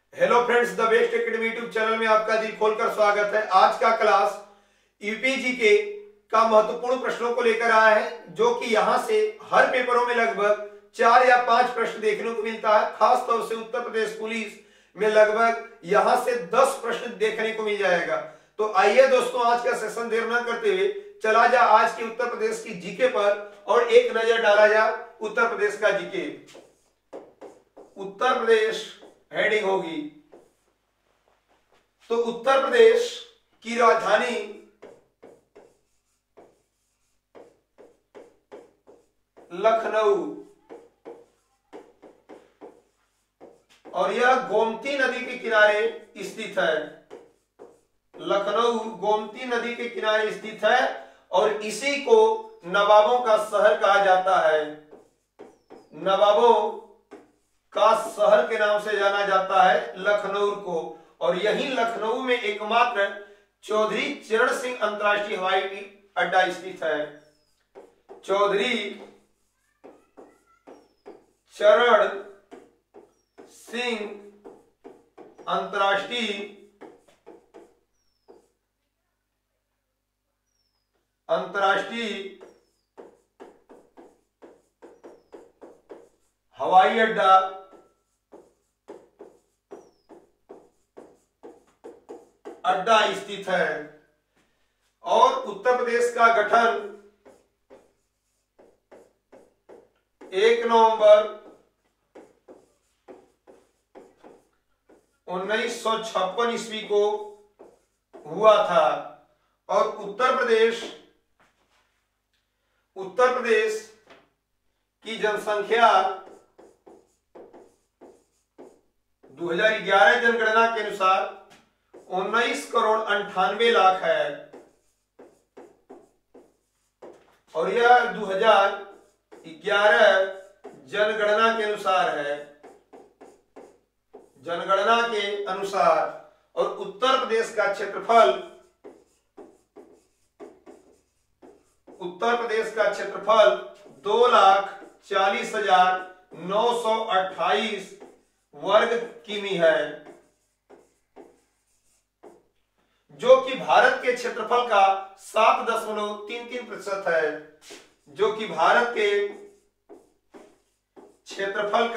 Hello friends, the best academy YouTube channel में आपका दिल खोलकर स्वागत है। आज का क्लास यूपीजी के का महत्वपूर्ण प्रश्नों को लेकर आया है, जो कि यहां से हर पेपरों में लगभग 4 या 5 प्रश्न देखने को मिलता है। खास तौर से उत्तर प्रदेश पुलिस में लगभग यहां से 10 प्रश्न देखने को मिल जाएगा। तो आइए दोस्तों, आज का सेशन देर न करते हुए चला जा आज की उत्तर प्रदेश की जीके पर और एक नजर डाला जा उत्तर प्रदेश का जीके। उत्तर प्रदेश हेडिंग होगी तो उत्तर प्रदेश की राजधानी लखनऊ, और यह गोमती नदी के किनारे स्थित है। लखनऊ गोमती नदी के किनारे स्थित है और इसी को नवाबों का शहर कहा जाता है। नवाबों का शहर के नाम से जाना जाता है लखनऊ को, और यही लखनऊ में एकमात्र चौधरी चरण सिंह अंतरराष्ट्रीय हवाई अड्डा स्थित है। चौधरी चरण सिंह अंतरराष्ट्रीय हवाई अड्डा स्थित है। और उत्तर प्रदेश का गठन 1 नवंबर 1956 ईस्वी को हुआ था। और उत्तर प्रदेश की जनसंख्या 2011 जनगणना के अनुसार 19,98,00,000 है, और यह 2011 जनगणना के अनुसार है। जनगणना के अनुसार। और उत्तर प्रदेश का क्षेत्रफल 2,40,928 वर्ग किमी है, जो कि भारत के क्षेत्रफल का 7.33% है। जो कि भारत के क्षेत्रफल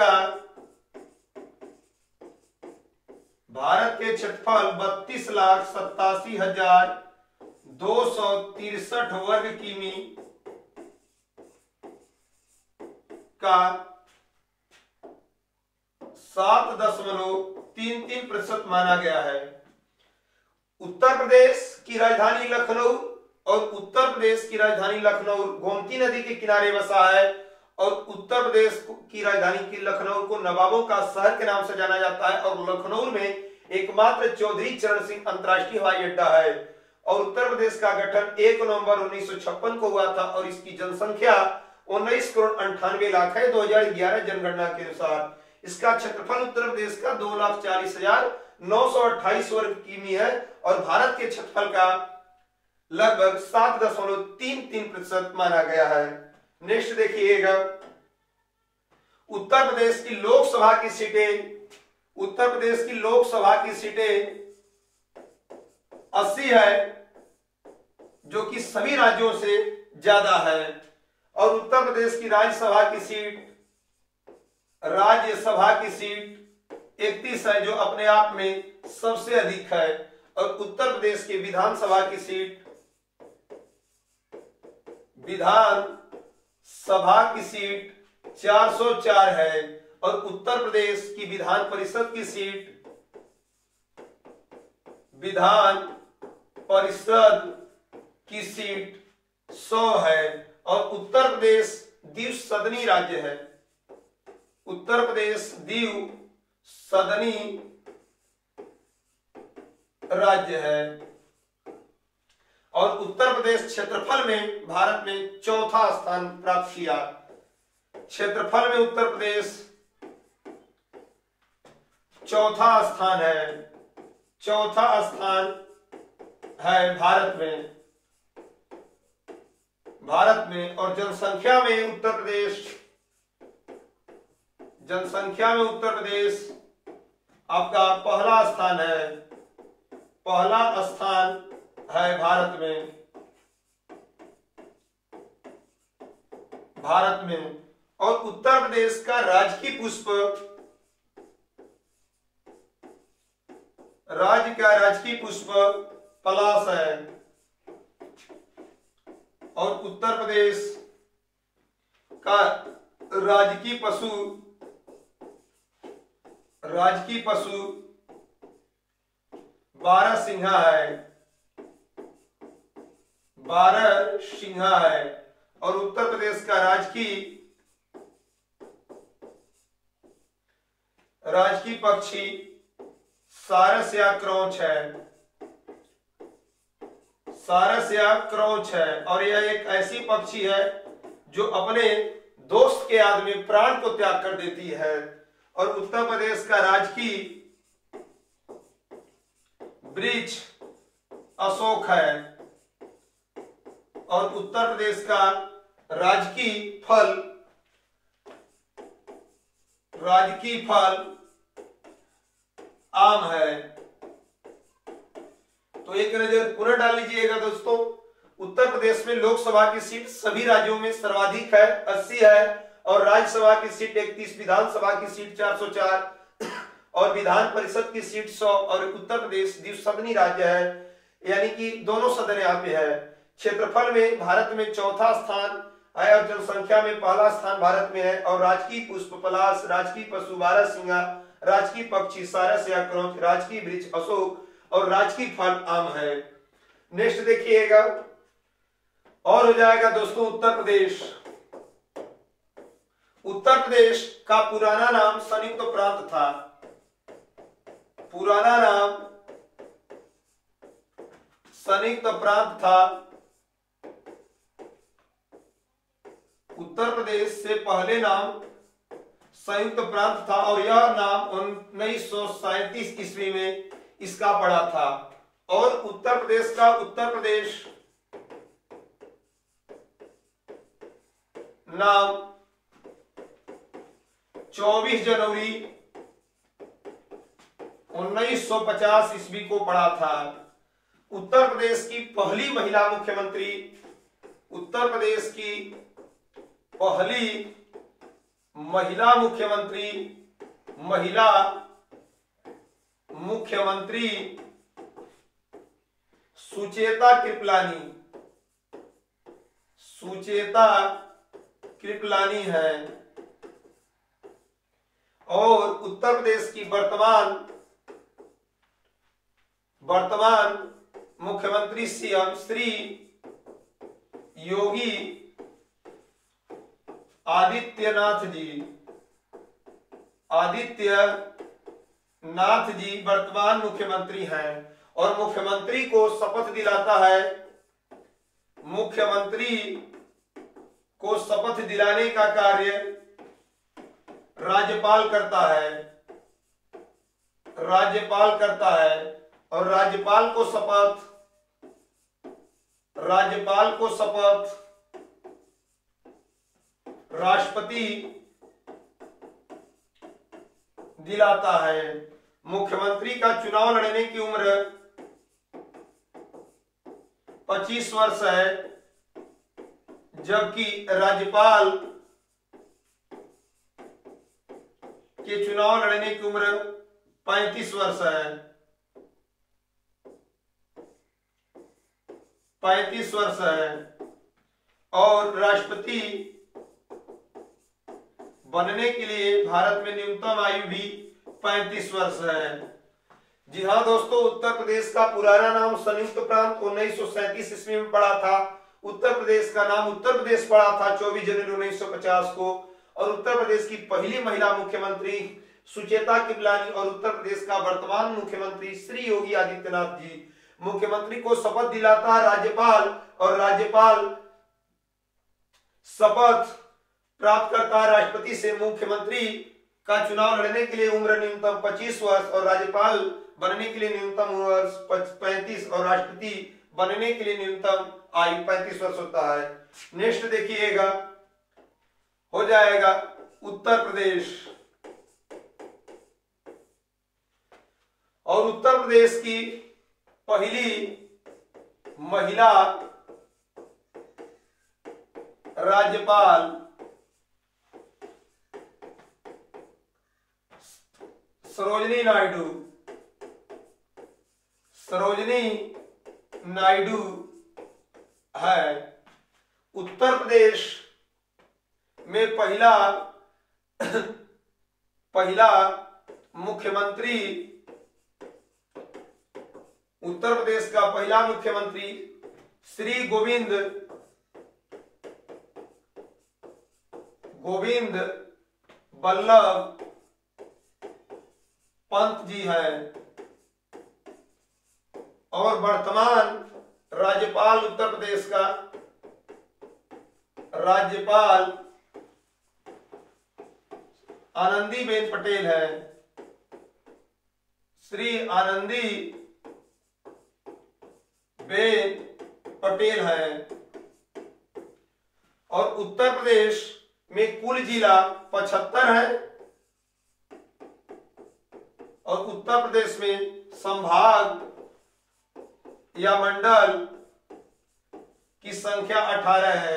32,87,263 वर्ग किमी का 7.33% माना गया है। उत्तर प्रदेश की राजधानी लखनऊ, और उत्तर प्रदेश की राजधानी लखनऊ गोमती नदी के किनारे बसा है। और उत्तर प्रदेश की राजधानी की लखनऊ को नवाबों का शहर के नाम से जाना जाता है, और लखनऊ में एकमात्र चौधरी चरण सिंह अंतरराष्ट्रीय हवाई अड्डा है। और उत्तर प्रदेश का गठन 1 नवंबर 1956 को हुआ था, और इसकी जनसंख्या 19,98,00,000 है 2011 जनगणना के अनुसार। इसका क्षेत्रफल उत्तर प्रदेश का 2,40,928 वर्ग किमी है, और भारत के क्षेत्रफल का लगभग 7.33% माना गया है। नेक्स्ट देखिएगा, उत्तर प्रदेश की लोकसभा की सीटें 80 है, जो कि सभी राज्यों से ज्यादा है। और उत्तर प्रदेश की राज्यसभा की सीट 31 है, जो अपने आप में सबसे अधिक है। और उत्तर प्रदेश की विधानसभा की सीट 404 है। और उत्तर प्रदेश की विधान परिषद की सीट 100 है। और उत्तर प्रदेश द्विसदनी राज्य है। उत्तर प्रदेश द्विसदनी राज्य है। और उत्तर प्रदेश क्षेत्रफल में भारत में चौथा स्थान प्राप्त किया। क्षेत्रफल में उत्तर प्रदेश चौथा स्थान है भारत में। और जनसंख्या में उत्तर प्रदेश आपका पहला स्थान है, पहला स्थान है भारत में, भारत में। और उत्तर प्रदेश का राजकीय पुष्प, राज्य का राजकीय पुष्प पलाश है। और उत्तर प्रदेश का राजकीय पशु बारहसिंघा है, बारहसिंघा है। और उत्तर प्रदेश का राजकीय पक्षी सारस या क्रौंच है, सारस या क्रौंच है। और यह एक ऐसी पक्षी है जो अपने दोस्त के याद में प्राण को त्याग कर देती है। और उत्तर प्रदेश का राजकीय वृक्ष अशोक है। और उत्तर प्रदेश का राजकीय फल आम है। तो एक नजर पुनः डाल लीजिएगा दोस्तों। उत्तर प्रदेश में लोकसभा की सीट सभी राज्यों में सर्वाधिक है, 80 है। और राज्यसभा की सीट 31, विधानसभा की सीट 404 और विधान परिषद की सीट 100। और उत्तर प्रदेश द्विसदनी राज्य है, यानी कि दोनों सदन यहाँ पे है। क्षेत्रफल में भारत में चौथा स्थान है और जनसंख्या में पहला स्थान भारत में है। और राजकीय पुष्प पलाश, राजकीय पशु बारहसिंघा, राजकीय पक्षी सारस या क्रौंच, राजकीय वृक्ष अशोक और राजकीय फल आम है। नेक्स्ट देखिएगा, और हो जाएगा दोस्तों उत्तर प्रदेश। उत्तर प्रदेश का पुराना नाम संयुक्त प्रांत था, पुराना नाम संयुक्त प्रांत था। उत्तर प्रदेश से पहले नाम संयुक्त प्रांत था और यह नाम 1937 ईस्वी में इसका पड़ा था। और उत्तर प्रदेश का उत्तर प्रदेश नाम 24 जनवरी 1950 ईस्वी को पड़ा था। उत्तर प्रदेश की पहली महिला मुख्यमंत्री, उत्तर प्रदेश की पहली महिला मुख्यमंत्री सुचेता कृपलानी है। और उत्तर प्रदेश की वर्तमान मुख्यमंत्री सीएम श्री योगी आदित्यनाथ जी वर्तमान मुख्यमंत्री हैं। और मुख्यमंत्री को शपथ दिलाता है, मुख्यमंत्री को शपथ दिलाने का कार्य राज्यपाल करता है। और राज्यपाल को शपथ राष्ट्रपति दिलाता है। मुख्यमंत्री का चुनाव लड़ने की उम्र 25 वर्ष है, जबकि राज्यपाल के चुनाव लड़ने की उम्र 35 वर्ष है, 35 वर्ष है। और राष्ट्रपति बनने के लिए भारत में न्यूनतम आयु भी 35 वर्ष है। जी हाँ दोस्तों, उत्तर प्रदेश का पुराना नाम संयुक्त प्रांत 1937 ईस्वी में पड़ा था। उत्तर प्रदेश का नाम उत्तर प्रदेश पड़ा था 24 जनवरी 1950 को। और उत्तर प्रदेश की पहली महिला मुख्यमंत्री सुचेता कृपलानी और उत्तर प्रदेश का वर्तमान मुख्यमंत्री श्री योगी आदित्यनाथ जी। मुख्यमंत्री को शपथ दिलाता है राज्यपाल, और राज्यपाल शपथ प्राप्त करता है राष्ट्रपति से। मुख्यमंत्री का चुनाव लड़ने के लिए उम्र न्यूनतम 25 वर्ष और राज्यपाल बनने के लिए न्यूनतम वर्ष 35 और राष्ट्रपति बनने के लिए न्यूनतम आयु 35 वर्ष होता है। नेक्स्ट देखिएगा, हो जाएगा उत्तर प्रदेश। और उत्तर प्रदेश की पहली महिला राज्यपाल सरोजिनी नायडू है। उत्तर प्रदेश में पहला मुख्यमंत्री, उत्तर प्रदेश का पहला मुख्यमंत्री श्री गोविंद बल्लभ पंत जी हैं और वर्तमान राज्यपाल उत्तर प्रदेश का राज्यपाल आनंदीबेन पटेल है। श्री आनंदीबेन पटेल है। और उत्तर प्रदेश में कुल जिला 75 है और उत्तर प्रदेश में संभाग या मंडल की संख्या 18 है।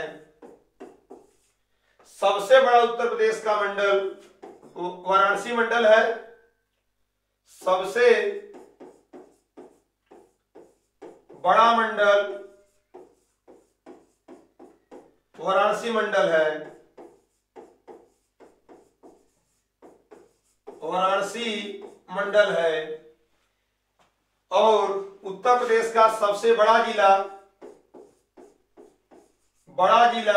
सबसे बड़ा उत्तर प्रदेश का मंडल वाराणसी मंडल है। सबसे बड़ा मंडल वाराणसी मंडल है। वाराणसी मंडल है। और उत्तर प्रदेश का सबसे बड़ा जिला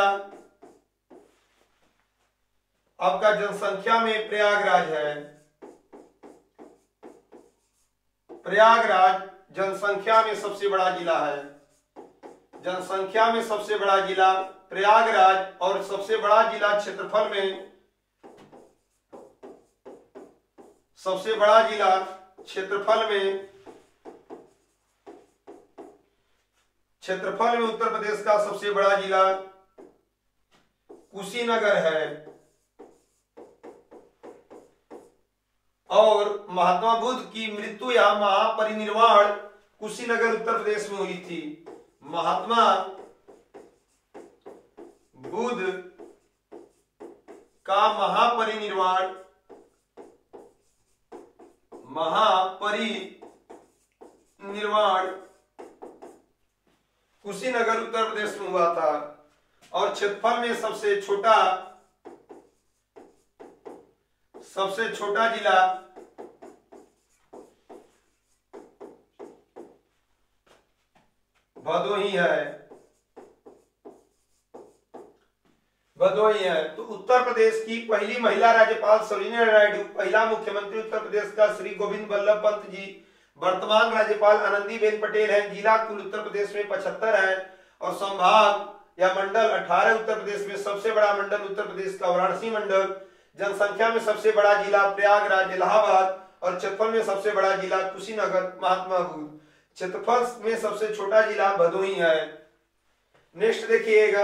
आपका जनसंख्या में प्रयागराज है। प्रयागराज जनसंख्या में सबसे बड़ा जिला है। जनसंख्या में सबसे बड़ा जिला प्रयागराज और सबसे बड़ा जिला क्षेत्रफल में, सबसे बड़ा जिला क्षेत्रफल में उत्तर प्रदेश का सबसे बड़ा जिला कुशीनगर है। और महात्मा बुद्ध की मृत्यु या महापरिनिर्वाण कुशीनगर उत्तर प्रदेश में हुई थी। महात्मा बुद्ध का महापरिनिर्वाण कुशीनगर उत्तर प्रदेश में हुआ था। और क्षेत्रफल में सबसे छोटा जिला भदोही है। तो उत्तर प्रदेश की पहली महिला राज्यपाल सरोजिनी नायडू, पहला मुख्यमंत्री उत्तर प्रदेश का श्री गोविंद बल्लभ पंत जी, वर्तमान राज्यपाल आनंदीबेन पटेल है। जिला कुल उत्तर प्रदेश में 75 है और संभाग या मंडल 18। उत्तर प्रदेश में सबसे बड़ा मंडल उत्तर प्रदेश का वाराणसी मंडल। जनसंख्या में सबसे बड़ा जिला प्रयागराज इलाहाबाद और क्षेत्रफल में सबसे बड़ा जिला कुशीनगर महात्मा बुद्ध। क्षेत्रफल में सबसे छोटा जिला भदोही है। नेक्स्ट देखिएगा।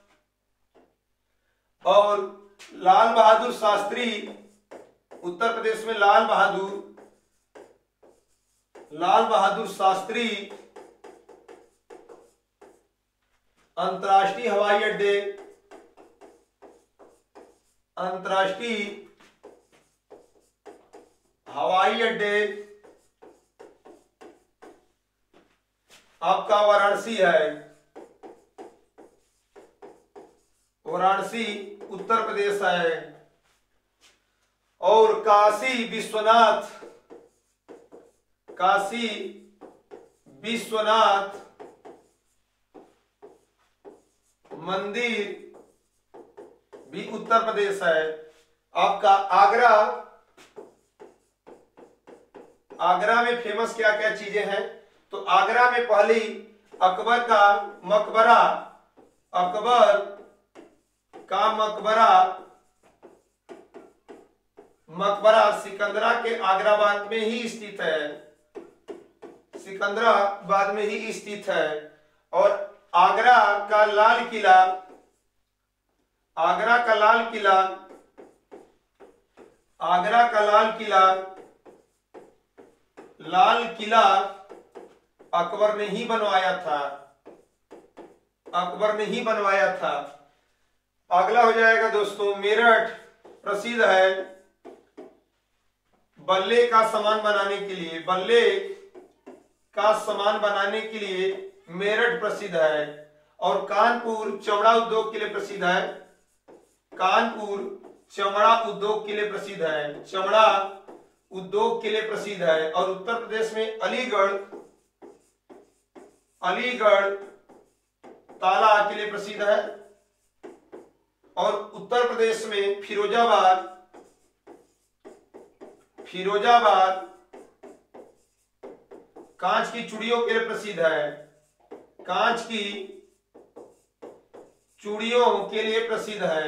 और लाल बहादुर शास्त्री, उत्तर प्रदेश में लाल बहादुर शास्त्री अंतर्राष्ट्रीय हवाई अड्डे आपका वाराणसी है। वाराणसी उत्तर प्रदेश है। और काशी विश्वनाथ मंदिर भी उत्तर प्रदेश है। आपका आगरा में फेमस क्या क्या चीजें हैं? तो आगरा में पहली अकबर का मकबरा सिकंदरा के आगराबाद में ही स्थित है। और आगरा का लाल किला लाल किला अकबर ने ही बनवाया था, अकबर ने ही बनवाया था। अगला हो जाएगा दोस्तों, मेरठ प्रसिद्ध है बल्ले का सामान बनाने के लिए, बल्ले का सामान बनाने के लिए मेरठ प्रसिद्ध है। और कानपुर चमड़ा उद्योग के लिए प्रसिद्ध है, कानपुर चमड़ा उद्योग के लिए प्रसिद्ध है, चमड़ा उद्योग के लिए प्रसिद्ध है। और उत्तर प्रदेश में अलीगढ़, अलीगढ़ ताला के लिए प्रसिद्ध है। और उत्तर प्रदेश में फिरोजाबाद, फिरोजाबाद कांच की चूड़ियों के लिए प्रसिद्ध है, कांच की चूड़ियों के लिए प्रसिद्ध है।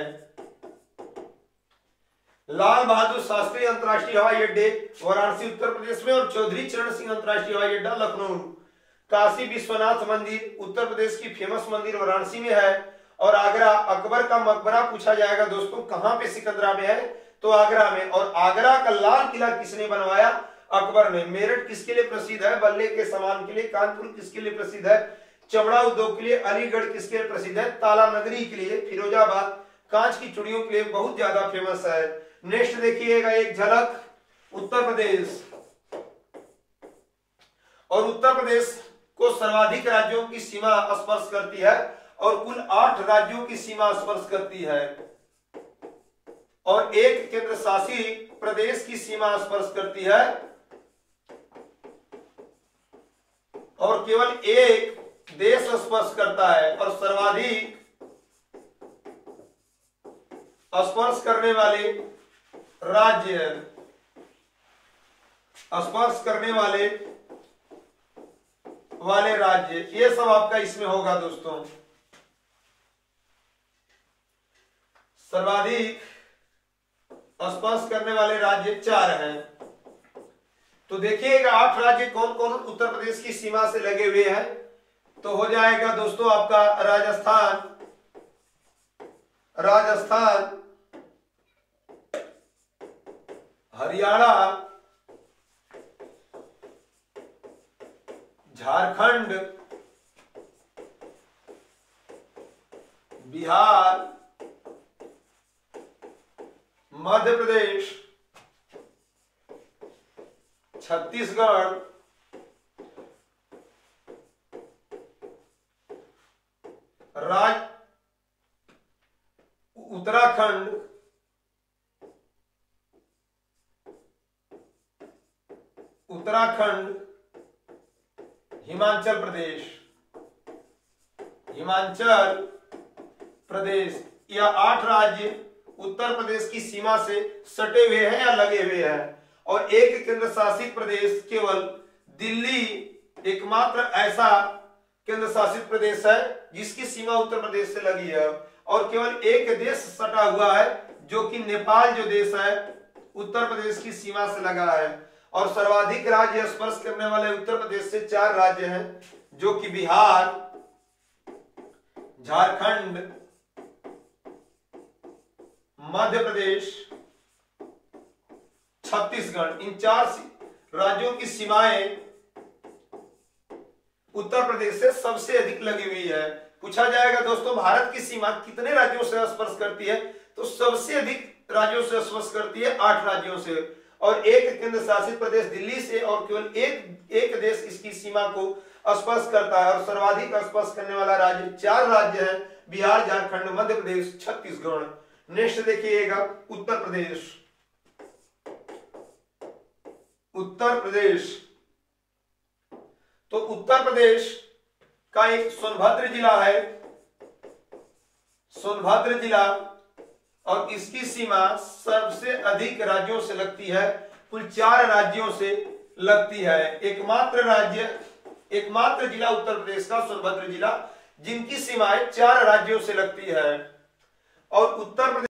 लाल बहादुर शास्त्री अंतर्राष्ट्रीय हवाई अड्डे वाराणसी उत्तर प्रदेश में, और चौधरी चरण सिंह अंतर्राष्ट्रीय हवाई अड्डा लखनऊ। काशी विश्वनाथ मंदिर उत्तर प्रदेश की फेमस मंदिर वाराणसी में है। और आगरा, अकबर का मकबरा पूछा जाएगा दोस्तों कहां पे, सिकंदरा में है तो आगरा में। और आगरा का लाल किला किसने बनवाया, अकबर ने। मेरठ किसके लिए प्रसिद्ध है, बल्ले के सामान के लिए। कानपुर किसके लिए प्रसिद्ध है, चमड़ा उद्योग के लिए। अलीगढ़ किसके लिए प्रसिद्ध है, ताला नगरी के लिए। फिरोजाबाद कांच की चूड़ियों के लिए बहुत ज्यादा फेमस है। नेक्स्ट देखिएगा एक झलक उत्तर प्रदेश। और उत्तर प्रदेश को सर्वाधिक राज्यों की सीमा स्पर्श करती है, और कुल 8 राज्यों की सीमा स्पर्श करती है, और एक केंद्र शासित प्रदेश की सीमा स्पर्श करती है, और केवल एक देश स्पर्श करता है। और सर्वाधिक स्पर्श करने वाले राज्य, स्पर्श करने वाले राज्य, ये सब आपका इसमें होगा दोस्तों। सर्वाधिक स्पर्श करने वाले राज्य 4 हैं। तो देखिएगा 8 राज्य कौन कौन उत्तर प्रदेश की सीमा से लगे हुए हैं। तो हो जाएगा दोस्तों आपका राजस्थान, राजस्थान, हरियाणा, झारखंड, बिहार, मध्य प्रदेश, छत्तीसगढ़, उत्तराखंड, उत्तराखंड, हिमाचल प्रदेश, हिमाचल प्रदेश। यह 8 राज्य उत्तर प्रदेश की सीमा से सटे हुए हैं या लगे हुए हैं। और एक केंद्र शासित प्रदेश केवल दिल्ली एकमात्र ऐसा केंद्र शासित प्रदेश है जिसकी सीमा उत्तर प्रदेश से लगी है। और केवल एक देश सटा हुआ है जो कि नेपाल जो देश है उत्तर प्रदेश की सीमा से लगा है। और सर्वाधिक राज्य स्पर्श करने वाले उत्तर प्रदेश से 4 राज्य हैं जो कि बिहार, झारखंड, मध्य प्रदेश, छत्तीसगढ़। इन 4 राज्यों की सीमाएं उत्तर प्रदेश से सबसे अधिक लगी हुई है। पूछा जाएगा दोस्तों भारत की सीमा कितने राज्यों से स्पर्श करती है, तो सबसे अधिक राज्यों से स्पर्श करती है, 8 राज्यों से। और एक केंद्र शासित प्रदेश दिल्ली से, और केवल एक देश इसकी सीमा को स्पर्श करता है। और सर्वाधिक स्पर्श करने वाला राज्य 4 राज्य है, बिहार, झारखंड, मध्य प्रदेश, छत्तीसगढ़। नेक्स्ट देखिएगा उत्तर प्रदेश। उत्तर प्रदेश, तो उत्तर प्रदेश का एक सोनभद्र जिला है, सोनभद्र जिला, और इसकी सीमा सबसे अधिक राज्यों से लगती है, कुल 4 राज्यों से लगती है। एकमात्र जिला उत्तर प्रदेश का सोनभद्र जिला, जिनकी सीमाएं 4 राज्यों से लगती है। और उत्तर प्रदेश